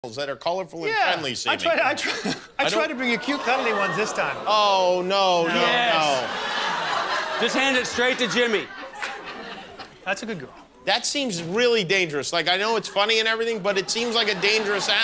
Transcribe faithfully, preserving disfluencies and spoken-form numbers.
that are colorful and yeah, friendly seeming. I tried, I, tried, I, I tried to bring you cute, cuddly ones this time. Oh, no, no, yes. no. Just hand it straight to Jimmy. That's a good girl. That seems really dangerous. Like, I know it's funny and everything, but it seems like a dangerous act.